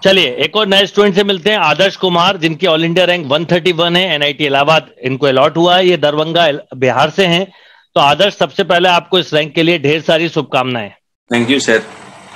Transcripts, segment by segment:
चलिए एक और नए स्टूडेंट से मिलते हैं, आदर्श कुमार, जिनकी ऑल इंडिया रैंक 131 है, एनआईटी इलाहाबाद इनको अलॉट हुआ है, ये दरभंगा बिहार से हैं। तो आदर्श, सबसे पहले आपको इस रैंक के लिए ढेर सारी शुभकामनाएं। Thank you sir.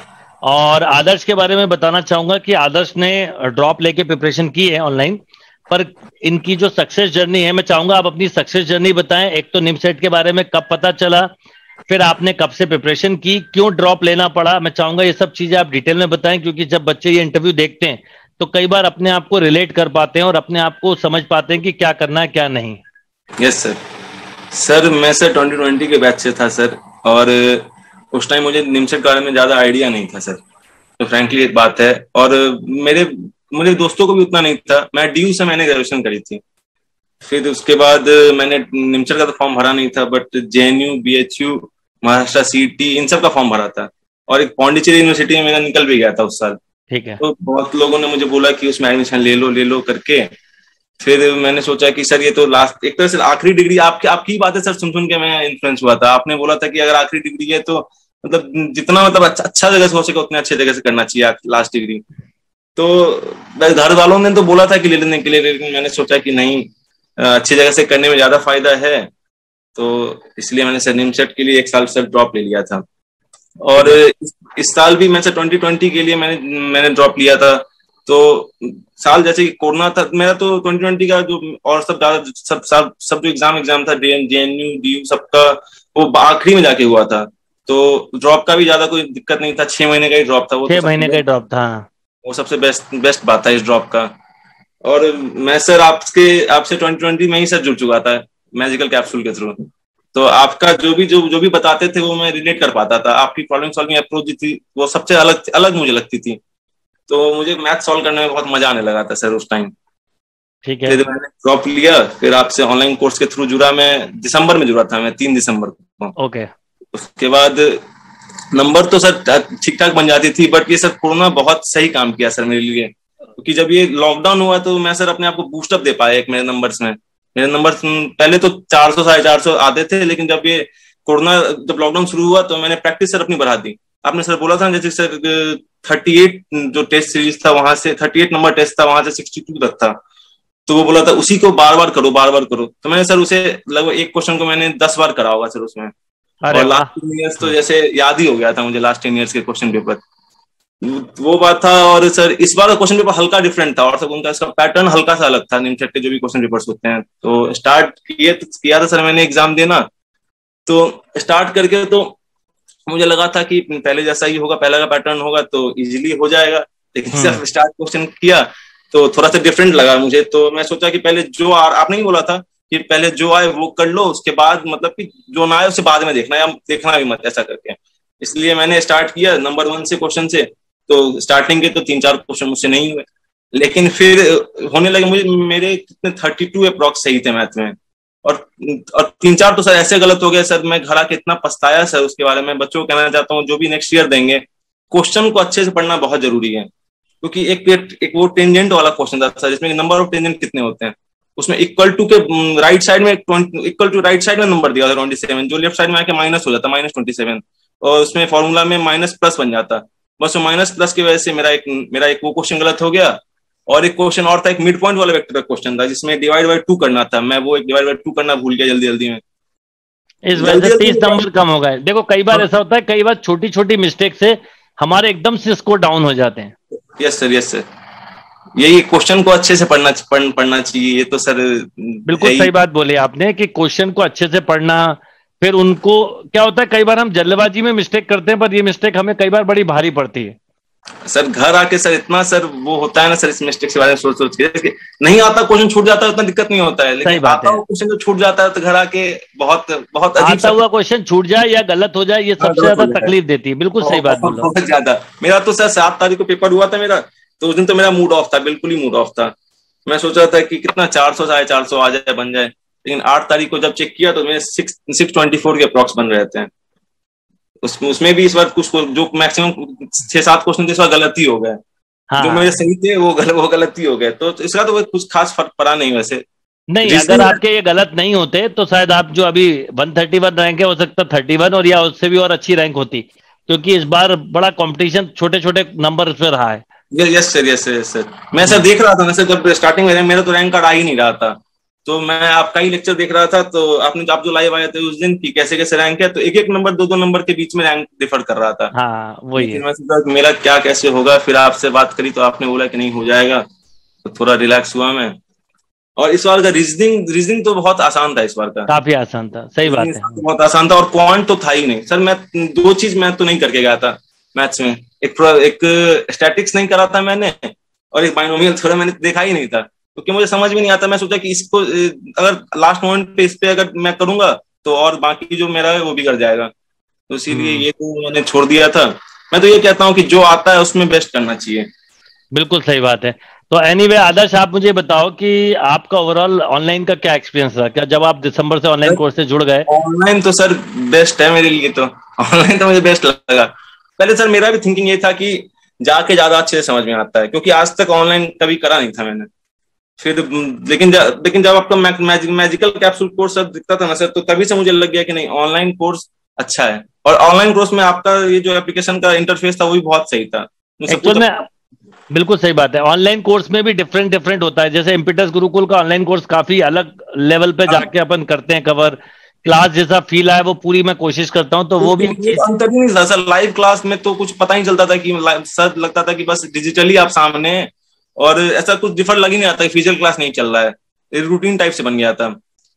और आदर्श के बारे में बताना चाहूंगा कि आदर्श ने ड्रॉप लेके प्रिपरेशन की है ऑनलाइन, पर इनकी जो सक्सेस जर्नी है, मैं चाहूंगा आप अपनी सक्सेस जर्नी बताएं। एक तो निमसेट के बारे में कब पता चला, फिर आपने कब से प्रिपरेशन की, क्यों ड्रॉप लेना पड़ा, मैं चाहूंगा ये सब चीजें आप डिटेल में बताएं, क्योंकि जब बच्चे ये इंटरव्यू देखते हैं तो कई बार अपने आप को रिलेट कर पाते हैं और अपने आप को समझ पाते हैं कि क्या करना है क्या नहीं। Yes sir. सर मैं सर 2020 के बैच से था सर, और उस टाइम मुझे निमसेट के बारे में ज्यादा आइडिया नहीं था सर, तो फ्रैंकली एक बात है। और मेरे दोस्तों को भी उतना नहीं था। मैं डीयू से मैंने ग्रेजुएशन करी थी, फिर उसके बाद मैंने निमसेट का तो फॉर्म भरा नहीं था, बट जेएनयू, बीएचयू, महाराष्ट्र सीटी, इन सब का फॉर्म भरा था, और एक पौंडीचेरी यूनिवर्सिटी में मेरा निकल भी गया था उस साल। ठीक है। तो बहुत लोगों ने मुझे बोला कि उसमें एडमिशन ले लो करके। फिर मैंने सोचा कि सर ये तो लास्ट, एक तरह से आखिरी डिग्री, आपकी बातें सर सुन के मैं इन्फ्लुएंस हुआ था। आपने बोला था कि अगर आखिरी डिग्री है तो मतलब जितना मतलब अच्छा जगह से हो सके उतने अच्छे जगह से करना चाहिए लास्ट डिग्री। तो घर वालों ने तो बोला था कि ले लेने के लिए, लेकिन मैंने सोचा कि नहीं, अच्छी जगह से करने में ज्यादा फायदा है, तो इसलिए मैंने सर निमसेट के लिए एक साल सर ड्रॉप ले लिया था। और इस साल भी मैं सर 2020 के लिए मैंने ड्रॉप लिया था। तो साल जैसे कि कोरोना था मेरा, तो 2020 का जो और सब जो एग्जाम था, जेएनयू, डीयू, सबका वो आखिरी में जाके हुआ था। तो ड्रॉप का भी ज्यादा कोई दिक्कत नहीं था, 6 महीने का ही ड्रॉप था वो। 6 महीने का ही ड्रॉप था, वो सबसे बेस्ट बात था इस ड्रॉप का। और मैं सर आपसे 2020 में ही सर जुड़ चुका था मैजिकल कैप्सूल के थ्रू। तो आपका जो भी बताते थे वो मैं रिलेट कर पाता था। आपकी प्रॉब्लम सॉल्विंग अप्रोच जो थी वो सबसे अलग मुझे लगती थी। तो मुझे मैथ सॉल्व करने में बहुत मजा आने लगा था सर उस टाइम। ठीक है। फिर मैंने ड्रॉप लिया, फिर आपसे ऑनलाइन कोर्स के थ्रू जुड़ा। मैं दिसंबर में जुड़ा था, मैं 3 दिसंबर को। ओके। उसके बाद नंबर तो सर ठीक ठाक बन जाती थी, बट ये सर कोरोना बहुत सही काम किया सर मेरे लिए, क्योंकि जब ये लॉकडाउन हुआ तो मैं सर अपने आप को बूस्टअप दे पाया। एक मेरे नंबर पहले तो 400 450 आते थे, लेकिन जब लॉकडाउन शुरू हुआ तो मैंने प्रैक्टिस सर अपनी बढ़ा दी। आपने सर बोला था जैसे सर 38 जो टेस्ट सीरीज था वहां से 38 नंबर टेस्ट था, वहां से 62 तक था। तो वो बोला था उसी को बार बार करो। तो मैंने सर उसे लगभग एक क्वेश्चन को मैंने 10 बार करा होगा सर उसमें। और लास्ट 10 ईयर्स तो जैसे याद ही हो गया था मुझे, लास्ट 10 ईयर्स के क्वेश्चन पेपर, वो बात था। और सर इस बार का क्वेश्चन पेपर हल्का डिफरेंट था, और सब उनका इसका पैटर्न हल्का सा अलग था निमसेट के जो भी क्वेश्चन पेपर्स होते हैं। तो स्टार्ट किया था सर मैंने एग्जाम देना। तो स्टार्ट करके तो मुझे लगा था कि पहले जैसा ही होगा, पहले का पैटर्न होगा तो इजीली हो जाएगा। लेकिन जब स्टार्ट क्वेश्चन किया तो थोड़ा सा डिफरेंट लगा मुझे। तो मैं सोचा कि पहले आपने ही बोला था कि पहले जो आए वो कर लो, उसके बाद मतलब कि जो ना आए उसे बाद में देखना, या देखना भी मत, ऐसा करके। इसलिए मैंने स्टार्ट किया नंबर 1 से क्वेश्चन से। तो स्टार्टिंग के तो 3-4 क्वेश्चन मुझसे नहीं हुए, लेकिन फिर होने लगे मेरे कितने 32 अप्रॉक्स सही थे मैथ में। और 3-4 तो सर ऐसे गलत हो गए सर, मैं घर आके इतना पछताया सर उसके बारे में। बच्चों को कहना चाहता हूँ जो भी नेक्स्ट ईयर देंगे, क्वेश्चन को अच्छे से पढ़ना बहुत जरूरी है। क्योंकि एक वो टेंजेंट वाला क्वेश्चन था सर, जिसमें नंबर ऑफ टेंजेंट कितने होते हैं, उसमें इक्वल टू के राइट साइड में नंबर दिया था 27, जो लेफ्ट साइड में आके माइनस हो जाता -27, और उसमें फॉर्मूला में माइनस प्लस बन जाता। बस वो माइनस प्लस की वजह से मेरा एक वो क्वेश्चन गलत हो गया। और एक क्वेश्चन और था, एक मिड पॉइंट वाला वेक्टर का क्वेश्चन था, जिसमें डिवाइड बाय 2 करना था। मैं वो एक डिवाइड बाय 2 करना भूल गया जल्दी में। इस वजह से 30 नंबर कम हो गए। देखो कई बार ऐसा होता है, कई बार छोटी छोटी मिस्टेक से हमारे एकदम से स्कोर डाउन हो जाते हैं। Yes sir. यही क्वेश्चन को अच्छे से पढ़ना चाहिए। ये तो सर बिल्कुल सही बात बोली आपने कि क्वेश्चन को अच्छे से पढ़ना। फिर उनको क्या होता है, कई बार हम जल्दबाजी में मिस्टेक करते हैं, पर ये मिस्टेक हमें कई बार बड़ी भारी पड़ती है। सर घर आके सर इतना सर वो होता है ना सर, इस मिस्टेक के बारे में सोच के नहीं आता, क्वेश्चन छूट जाता है, उतना दिक्कत नहीं होता है। लेकिन आता हुआ क्वेश्चन जो छूट जाता है तो घर आके बहुत अजीब आता हुआ क्वेश्चन छूट जाए या गलत हो जाए, ये सबसे ज्यादा तकलीफ देती है। बिल्कुल सही बात बोल रहा हूं। बहुत ज्यादा। मेरा तो सर 7 तारीख को पेपर हुआ था मेरा, तो उस दिन तो मेरा मूड ऑफ था, बिल्कुल ही मूड ऑफ था। मैं सोच रहा था कि कितना 400 450 आ जाए, बन जाए। लेकिन 8 तारीख को जब चेक किया तो मेरे 624 के अप्रॉक्स बन रहे थे। उसमें भी इस बार कुछ जो मैक्सिमम 6-7 क्वेश्चन थे इस बार गलत ही हो गए। हाँ। जो मेरे सही थे वो गलत ही हो गए। तो इसका तो कुछ खास फर्क पड़ा नहीं वैसे। नहीं, अगर आपके ये गलत नहीं होते तो शायद आप जो अभी 131 रैंक है, हो सकता 31 और या उससे भी और अच्छी रैंक होती, क्योंकि इस बार बड़ा कंपटीशन छोटे छोटे नंबर पे रहा है। Yes sir, yes sir, yes sir. मैं सर देख रहा था ना सर, जब स्टार्टिंग में मेरा तो रैंक कार्ड आ ही नहीं रहा था, तो मैं आपका ही लेक्चर देख रहा था, तो आप जो लाइव आए थे उस दिन कि कैसे कैसे रैंक है, तो एक एक नंबर, दो दो नंबर के बीच में रैंक डिफर कर रहा था। हाँ वही है। फिर मैं सोचा कि मेरा क्या कैसे होगा, फिर आपसे बात करी तो आपने बोला कि नहीं हो जाएगा, तो थोड़ा रिलैक्स हुआ मैं। और इस बार का रीजनिंग रीजनिंग तो बहुत आसान था इस बार का। काफी आसान था, सही रीजनिंग बात इस है। बार तो बहुत आसान था, और क्वांट तो था ही नहीं सर। मैं दो चीज मैं तो नहीं करके गया था मैथ्स में। एक स्टैटिक्स नहीं करा था मैंने, और एक बाइनोमियल थ्योरम मैंने देखा ही नहीं था, क्योंकि मुझे समझ में नहीं आता। मैं सोचा कि इसको अगर लास्ट मोमेंट पे इस पे अगर मैं करूंगा तो और बाकी जो मेरा है वो बिगड़ जाएगा, तो इसीलिए हम्म, ये तो मैंने छोड़ दिया था। मैं तो ये कहता हूँ कि जो आता है उसमें बेस्ट करना चाहिए। बिल्कुल सही बात है। तो एनीवे आदर्श, आप मुझे बताओ कि आपका ओवरऑल ऑनलाइन का क्या एक्सपीरियंस रहा, क्या जब आप दिसंबर से ऑनलाइन कोर्स से जुड़ गए? ऑनलाइन तो सर बेस्ट है मेरे लिए, तो ऑनलाइन तो मुझे बेस्ट लगा। पहले सर मेरा भी थिंकिंग ये था कि जाके ज्यादा अच्छे से समझ में आता है, क्योंकि आज तक ऑनलाइन कभी करा नहीं था मैंने। फिर लेकिन जब आपका मैजिकल कैप्सूल कोर्स सब दिखता था ना सर, तो तभी से मुझे लग गया कि नहीं, ऑनलाइन कोर्स अच्छा है। और ऑनलाइन कोर्स में आपका ये जो एप्लीकेशन का इंटरफेस था वो भी बहुत सही था, सब एक्चुअल कुछ। में बिल्कुल सही बात है। ऑनलाइन कोर्स में भी डिफरेंट डिफरेंट होता है। जैसे इम्पिटस गुरुकुल का ऑनलाइन कोर्स काफी अलग लेवल पे जाके अपन करते हैं कवर। क्लास जैसा फील आए वो पूरी मैं कोशिश करता हूँ, तो वो भी बिल्कुल, एक ये चीज। अंतर ही नहीं था सर। लाइव क्लास में तो कुछ पता ही चलता था कि सर लगता था कि बस डिजिटली आप सामने हैं, और ऐसा कुछ डिफर लग ही नहीं आता कि फिजिकल क्लास नहीं चल रहा है, रूटीन टाइप से बन गया था।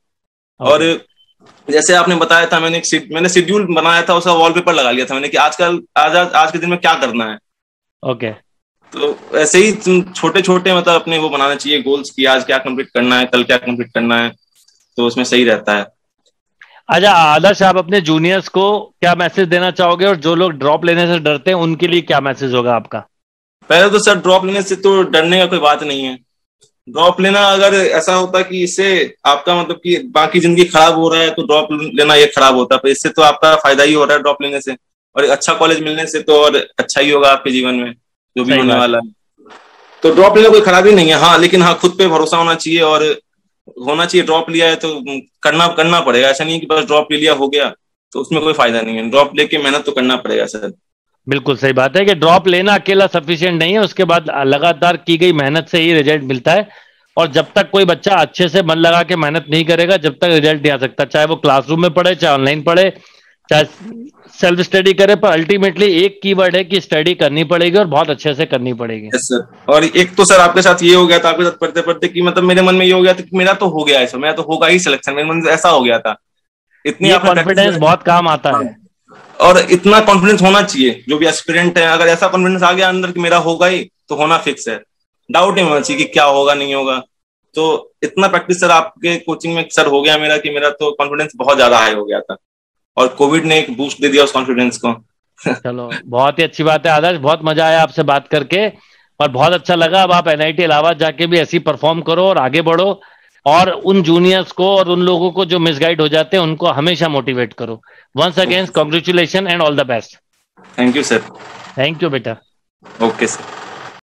और ओके। जैसे आपने बताया था, मैंने शेड्यूल बनाया था, उसका वॉलपेपर लगा लिया था मैंने कि आज के दिन में क्या करना है। ओके। तो ऐसे ही छोटे छोटे मतलब अपने वो बनाना चाहिए गोल्स की, आज क्या कंप्लीट करना है, कल क्या कंप्लीट करना है, तो उसमें सही रहता है। अच्छा आदर्श, आप अपने जूनियर्स को क्या मैसेज देना चाहोगे, और जो लोग ड्रॉप लेने से डरते हैं उनके लिए क्या मैसेज होगा आपका? पहले तो सर ड्रॉप लेने से तो डरने का कोई बात नहीं है। ड्रॉप लेना अगर ऐसा होता कि इससे आपका मतलब कि बाकी जिंदगी खराब हो रहा है, तो ड्रॉप लेना ये खराब होता, पर इससे तो आपका फायदा ही हो रहा है ड्रॉप लेने से। और एक अच्छा कॉलेज मिलने से तो और अच्छा ही होगा आपके जीवन में, जो भी सही होने बात वाला है। है। तो ड्रॉप लेना कोई खराबी नहीं है, हाँ, लेकिन हाँ, खुद पे भरोसा होना चाहिए, और होना चाहिए। ड्रॉप लिया है तो करना करना पड़ेगा, ऐसा नहीं कि बस ड्रॉप ले लिया हो गया, तो उसमें कोई फायदा नहीं है। ड्रॉप लेके मेहनत तो करना पड़ेगा सर। बिल्कुल सही बात है कि ड्रॉप लेना अकेला सफिशिएंट नहीं है, उसके बाद लगातार की गई मेहनत से ही रिजल्ट मिलता है। और जब तक कोई बच्चा अच्छे से मन लगा के मेहनत नहीं करेगा, जब तक रिजल्ट नहीं आ सकता, चाहे वो क्लासरूम में पढ़े, चाहे ऑनलाइन पढ़े, चाहे सेल्फ स्टडी करे, पर अल्टीमेटली एक कीवर्ड है कि स्टडी करनी पड़ेगी और बहुत अच्छे से करनी पड़ेगी। Yes sir. और एक तो सर आपके साथ ये हो गया था, आपके साथ पढ़ते पढ़ते कि मतलब मेरे मन में ये हो गया था कि मेरा तो हो गया ऐसा, मेरा तो होगा ही सिलेक्शन, मेरे मन में ऐसा हो गया था। इतनी ये आपने प्रैक्टिस कॉन्फिडेंस बहुत काम आता हाँ, है। और इतना कॉन्फिडेंस होना चाहिए जो भी एस्पिरेंट है। अगर ऐसा कॉन्फिडेंस आ गया अंदर कि मेरा होगा ही, तो होना फिक्स है। डाउट नहीं होना चाहिए कि क्या होगा नहीं होगा। तो इतना प्रैक्टिस सर आपके कोचिंग में सर हो गया मेरा, कि मेरा तो कॉन्फिडेंस बहुत ज्यादा हाई हो गया था, और कोविड ने एक बूस्ट दे दिया उस कॉन्फिडेंस को। चलो बहुत ही अच्छी बात है आदर्श, बहुत मजा आया आपसे बात करके, और बहुत अच्छा लगा। अब आप एनआईटी इलाहाबाद जाके भी ऐसी परफॉर्म करो और आगे बढ़ो, और उन जूनियर्स को और उन लोगों को जो मिसगाइड हो जाते हैं उनको हमेशा मोटिवेट करो। Once again congratulation and all the best. Thank you sir. Thank you बेटा। Okay sir.